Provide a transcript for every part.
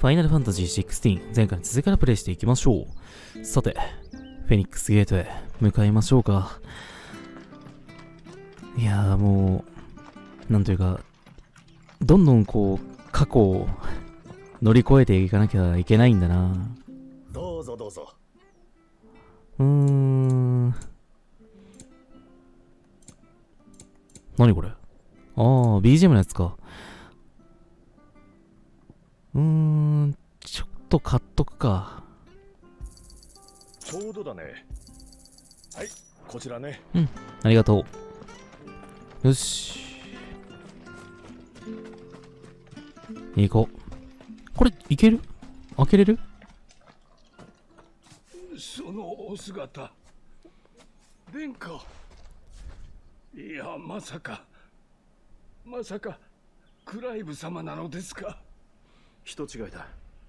ファイナルファンタジー16、前回の続きからプレイしていきましょう。さて、フェニックスゲートへ向かいましょうか。いやーもう、なんというか、どんどんこう、過去を乗り越えていかなきゃいけないんだな。 どうぞどうぞ。 何これ。ああ、BGM のやつか。ちょっと買っとくか。 ちょうどだね。はい、こちらね。 うん、ありがとう。よし。行こう。これ、いける？開けれる？ そのお姿、殿下。いや、まさかクライブ様なのですか？ 人違いだ。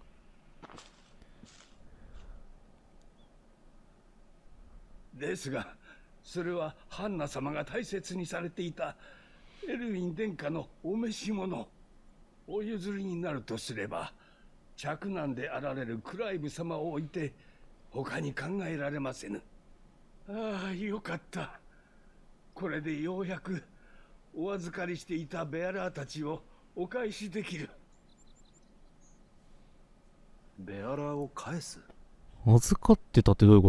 ですが、それはハンナ様が大切にされていたエルウィン殿下のお召し物。お譲りになるとすれば、嫡男であられるクライブ様を置いて他に考えられませぬ。ああ、よかった。これでようやくお預かりしていたベアラーたちをお返しできる。 ベアラーを返す？ 預かってたってどういうこと？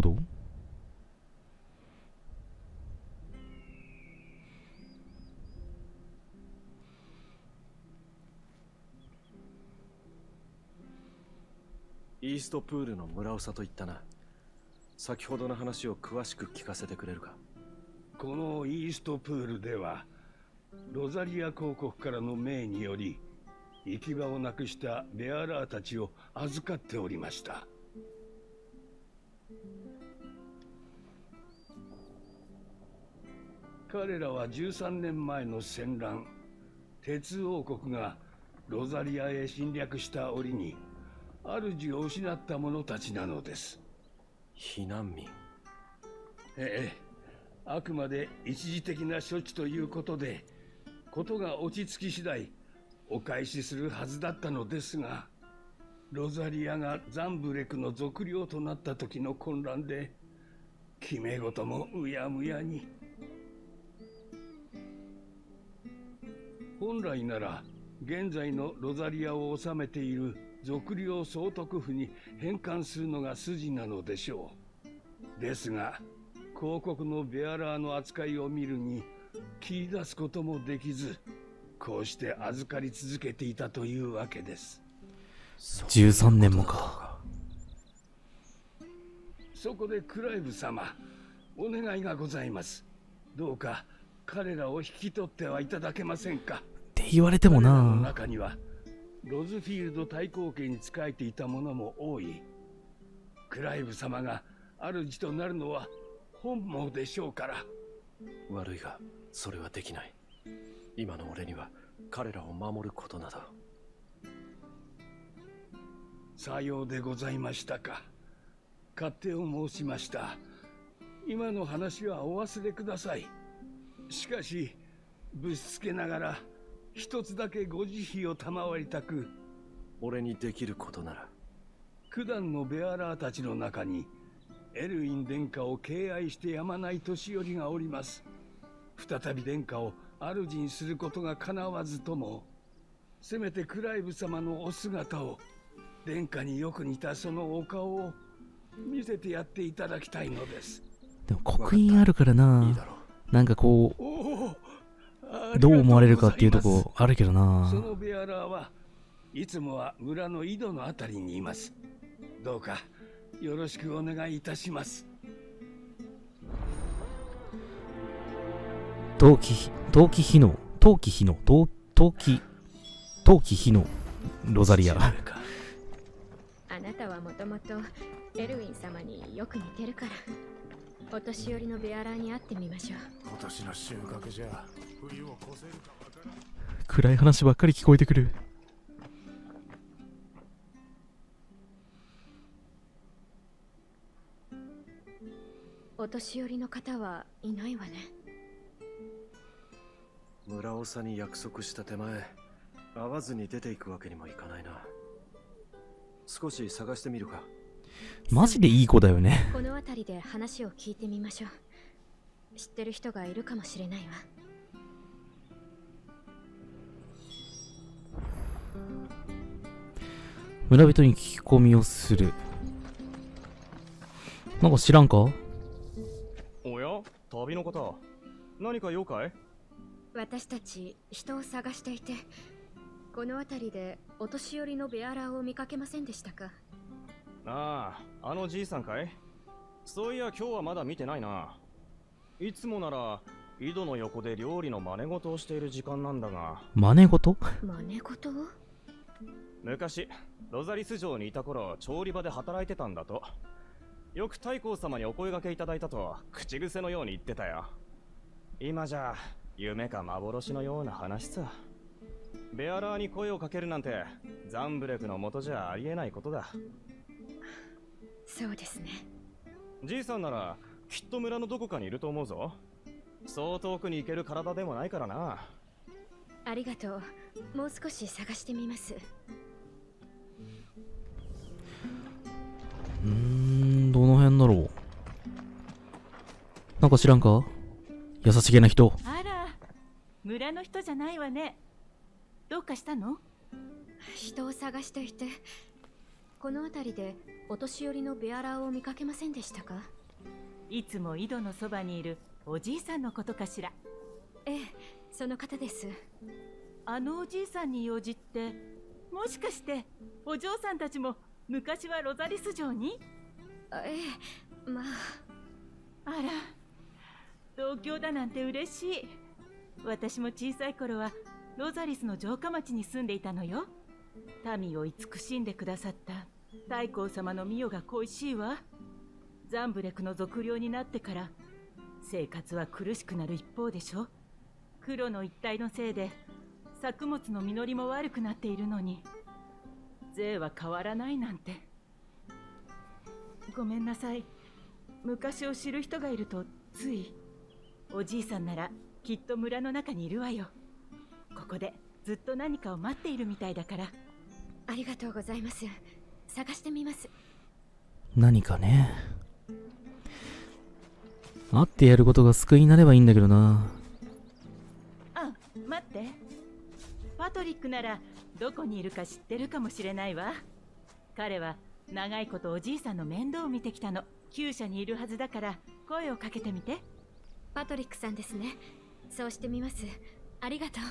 イーストプールの村長と言ったな。先ほどの話を詳しく聞かせてくれるか？ このイーストプールでは、ロザリア公国からの命により行き場をなくしたベアラーたちを預かっておりました。彼らは13年前の戦乱、鉄王国がロザリアへ侵略した折に主を失った者たちなのです。 避難民？ ええ、あくまで一時的な処置ということで、ことが落ち着き次第お返しするはずだったのですが、ロザリアがザンブレクの属領となった時の混乱で決め事もうやむやに。本来なら現在のロザリアを治めている属領総督府に返還するのが筋なのでしょう。ですが公国のベアラーの扱いを見るに切り出すこともできず、こうして預かり続けていたというわけです。 13年もか。 そこでクライブ様、お願いがございます。どうか彼らを引き取ってはいただけませんか？ って言われても彼らのな。 中にはロズフィールド大公家に仕えていた者も多い。クライブ様が主となるのは本望でしょうから。 悪いが、それはできない。今の俺には彼らを守ることなど。 さようでございましたか。勝手を申しました。今の話はお忘れください。しかしぶしつけながら一つだけご慈悲を賜りたく。 俺にできることなら。 九段のベアラーたちの中にエルウィン殿下を敬愛してやまない年寄りがおります。再び殿下を主にすることが叶わずとも、せめてクライブ様のお姿を、殿下によく似たそのお顔を見せてやっていただきたいのです。 でも刻印あるからな。 いいだろなんかこう、 おどう思われるかっていうとこあるけどな。 そのベアラーはいつもは村の井戸のあたりにいます。どうかよろしくお願いいたします。 陶器火のロザリア。 あなたはもともとエルウィン様によく似てるから、お年寄りのベアラーに会ってみましょう。 今年の収穫じゃ冬を越せるかわからん。 暗い話ばっかり聞こえてくる。 お年寄りの方はいないわね。 村長に約束した手前、会わずに出ていくわけにもいかないな。 少し探してみるか。 マジでいい子だよね。 この辺りで話を聞いてみましょう。知ってる人がいるかもしれないわ。 村人に聞き込みをする。なんか知らんか？ おや、旅の方、何か用かい？ 私たち人を探していて、この辺りでお年寄りのベアラーを見かけませんでしたか？ ああ、あのじいさんかい？そういや今日はまだ見てないな。いつもなら井戸の横で料理の真似事をしている時間なんだが。 真似事？ 真似事を？ 昔ロザリス城にいた頃、調理場で働いてたんだと。よく太閤様にお声掛けいただいたと口癖のように言ってたよ。今じゃ夢か幻のような話さ。ベアラーに声をかけるなんてザンブレクの元じゃありえないことだ。 そうですね。 じいさんならきっと村のどこかにいると思うぞ。そう遠くに行ける体でもないからな。 ありがとう。もう少し探してみます。 どの辺だろう。なんか知らんか？優しげな人。 あら、村の人じゃないわね。どうかしたの？ 人を探していて、この辺りでお年寄りのベアラーを見かけませんでしたか？ いつも井戸のそばにいるおじいさんのことかしら。 ええ、その方です。 あのおじいさんに用事って、もしかしてお嬢さんたちも昔はロザリス城に？ ええ、まあ。 あら、同郷だなんて嬉しい。私も小さい頃はロザリスの城下町に住んでいたのよ。民を慈しんでくださった太閤様の御代が恋しいわ。ザンブレクの賊領になってから生活は苦しくなる一方でしょ。黒の一帯のせいで作物の実りも悪くなっているのに、税は変わらないなんて。ごめんなさい。昔を知る人がいるとつい。おじいさんならきっと村の中にいるわよ。ここでずっと何かを待っているみたいだから。 ありがとうございます。探してみます。 何かね。会ってやることが救いになればいいんだけどな。 あ、待って。パトリックならどこにいるか知ってるかもしれないわ。彼は長いことおじいさんの面倒を見てきたの。厩舎にいるはずだから声をかけてみて。 パトリックさんですね。そうしてみます。ありがとう。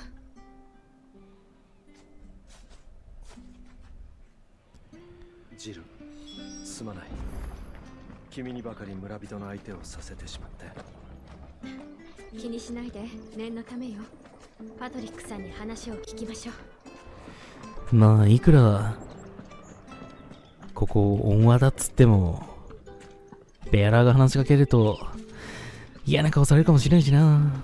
ジル、すまない。君にばかり村人の相手をさせてしまって。 気にしないで、念のためよ。パトリックさんに話を聞きましょう。 まあいくらここ温和だっつっても、ベアラーが話しかけると嫌な顔されるかもしれんしな。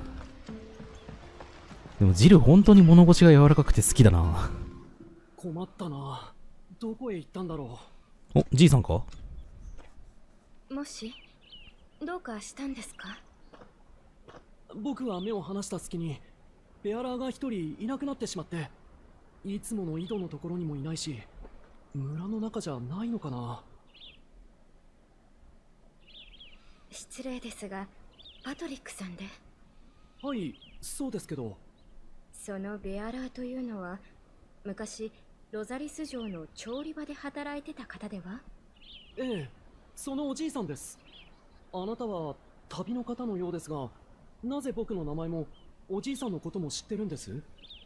でもジル本当に物腰が柔らかくて好きだな。 困ったな。どこへ行ったんだろお、じいさんか？ もしどうかしたんですか？ 僕は目を離した隙にベアラーが一人いなくなってしまって、いつもの井戸のところにもいないし、村の中じゃないのかな。 失礼ですが、パトリックさんで？ はい、そうですけど。 そのベアラーというのは昔ロザリス城の調理場で働いてた方では？ ええ、そのおじいさんです。あなたは旅の方のようですが、なぜ僕の名前もおじいさんのことも知ってるんです？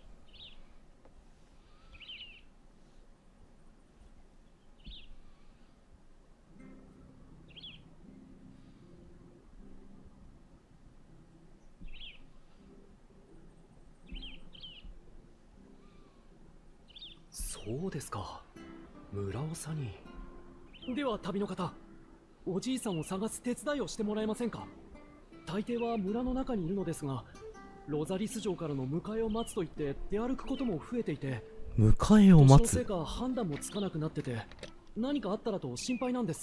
そうですか、村長に。では旅の方、おじいさんを探す手伝いをしてもらえませんか？大抵は村の中にいるのですが、ロザリス城からの迎えを待つと言って出歩くことも増えていて、 迎えを待つ。 年のせいか判断もつかなくなってて、何かあったらと心配なんです。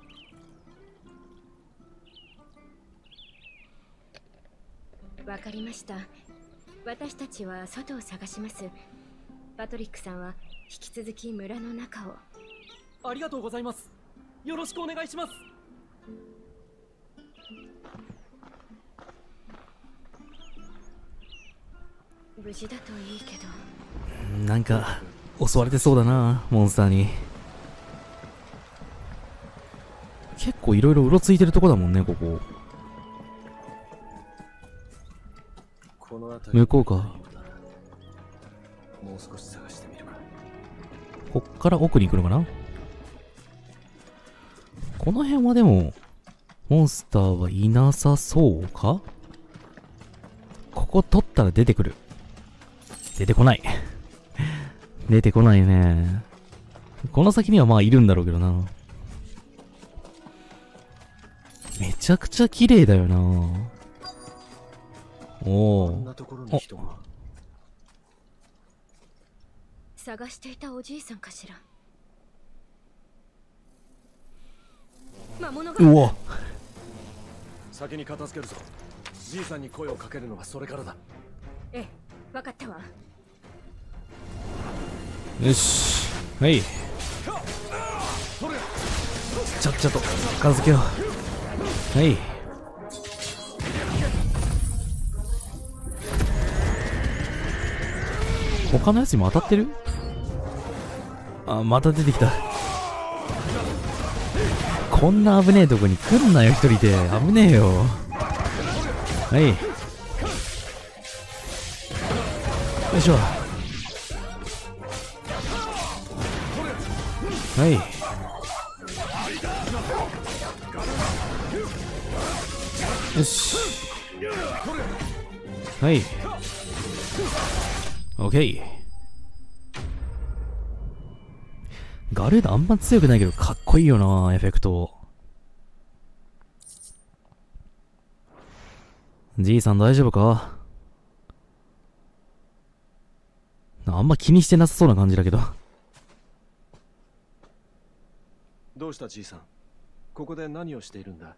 わかりました。私たちは外を探します。パトリックさんは引き続き村の中を。 ありがとうございます。よろしくお願いします。 無事だといいけど。 なんか襲われてそうだな、モンスターに。結構いろいろうろついてるとこだもんね、ここ。 この辺り向こうか。 もう少し探してみるか。 こっから奥に行くのかな。この辺はでもモンスターはいなさそうか。ここ取ったら出てくる。出てこない出てこないね。この先にはまあいるんだろうけどな。めちゃくちゃ綺麗だよな。おこんなところに人が。 探していたおじいさんかしら。魔物が。 うわ、 先に片付けるぞ。じいさんに声をかけるのはそれからだ。 ええ、分かったわ。 よし、はい。ちゃっちゃと片付けよう。はい。他のやつにも当たってる？あ、また出てきた。こんな危ねえとこに来んなよ、一人で。危ねえよ。はい。よいしょ。はい。よし。はい。オッケー。ガルーダあんま強くないけどかっこいいよな、エフェクト。じいさん大丈夫か？あんま気にしてなさそうな感じだけど。 どうしたじいさん、ここで何をしているんだ？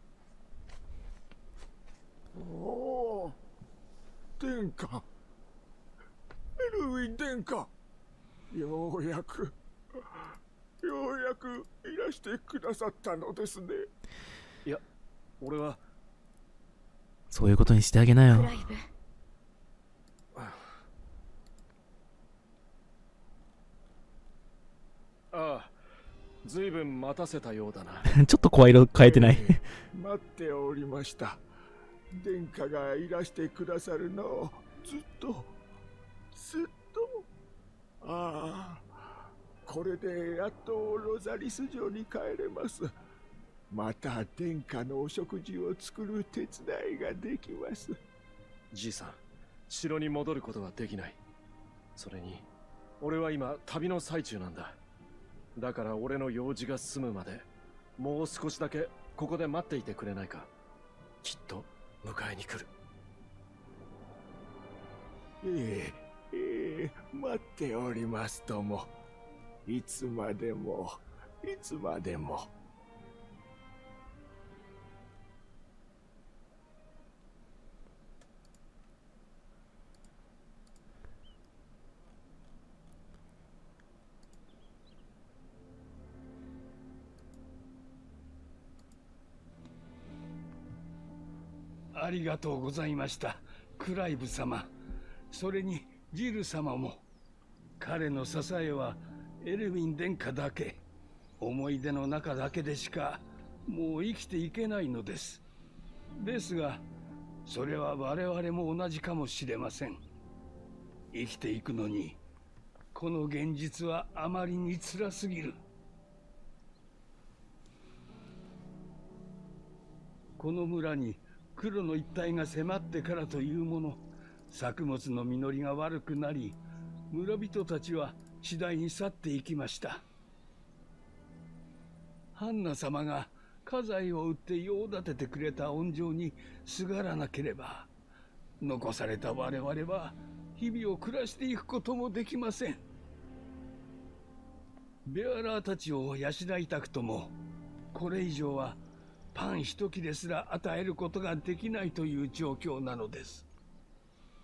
おお、殿下、エルウィン殿下、ようやくいらしてくださったのですね。 いや、俺はそういうことにしてあげなよ。 クライブ。 ああ、ずいぶん待たせたようだな。 ちょっと声色変えてない待っておりました。殿下がいらしてくださるのをずっと。ああ、これでやっとロザリス城に帰れます。また殿下のお食事を作る手伝いができます。 じいさん、城に戻ることはできない。それに俺は今旅の最中なんだ。だから俺の用事が済むまでもう少しだけここで待っていてくれないか。きっと迎えに来る。 待っておりますとも。いつまでも。 ありがとうございました、クライブ様。それにジル様も。彼の支えはエルウィン殿下だけ、思い出の中だけでしかもう生きていけないのです。ですがそれは我々も同じかもしれません。生きていくのにこの現実はあまりに辛すぎる。この村に黒の一帯が迫ってからというもの、作物の実りが悪くなり、村人たちは次第に去っていきました。ハンナ様が家財を売って用立ててくれた恩情にすがらなければ、残された我々は日々を暮らしていくこともできません。ベアラーたちを養いたくとも、これ以上はパン一切れすら与えることができないという状況なのです。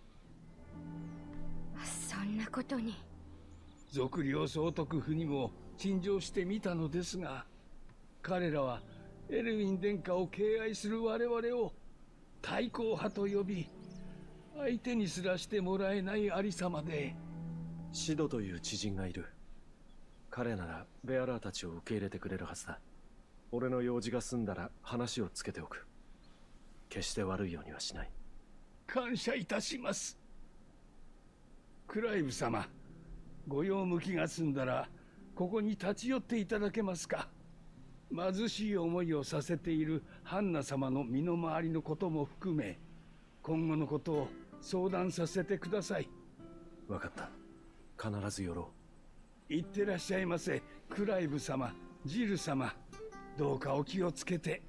そんなことに。 賊領総督府にも陳情してみたのですが、彼らはエルウィン殿下を敬愛する我々を対抗派と呼び、相手にすらしてもらえないありさまで。 シドという知人がいる。彼ならベアラーたちを受け入れてくれるはずだ。俺の用事が済んだら話をつけておく。決して悪いようにはしない。 感謝いたします。クライブ様、ご用向きが済んだらここに立ち寄っていただけますか。貧しい思いをさせているハンナ様の身の回りのことも含め、今後のことを相談させてください。 わかった。必ず寄ろう。いってらっしゃいませ。クライブ様、ジル様、どうかお気をつけて。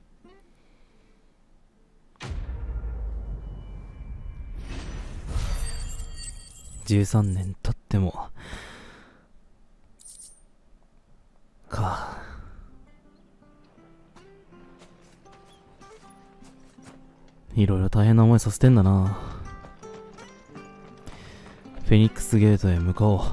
13年経ってもか。いろいろ大変な思いさせてんだな。フェニックスゲートへ向かおう。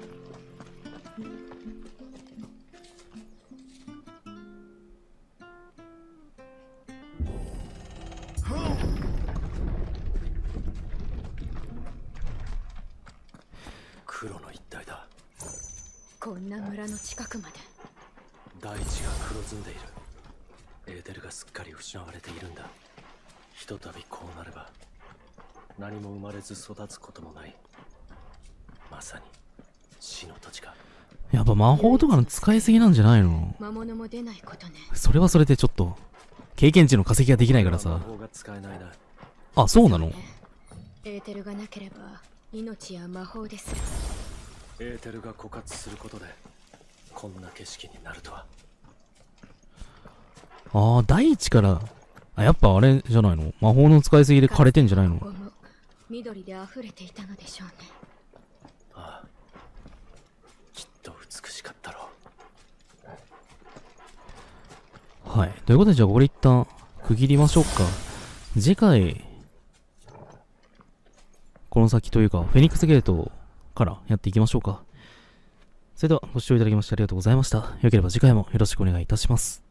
黒の一帯だ。 こんな村の近くまで。 大地が黒ずんでいる。エーテルがすっかり失われているんだ。ひとたびこうなれば何も生まれず育つこともない。まさに死の土地か。 やっぱ魔法とかの使いすぎなんじゃないの？ 魔物も出ないことね。 それはそれでちょっと経験値の化石ができないからさ。 魔法が使えないな。 あ、そうなの？ エーテルがなければ命や魔法です。 エーテルが枯渇することでこんな景色になるとは。 ああ、大地からやっぱあれじゃないの？魔法の使いすぎで枯れてんじゃないの？ ここも緑で溢れていたのでしょうね。 ああ、きっと美しかったろう。はい。ということで、じゃあここで一旦区切りましょうか。次回、この先というか、フェニックスゲートからやっていきましょうか。それでは、ご視聴いただきましてありがとうございました。よければ次回もよろしくお願いいたします。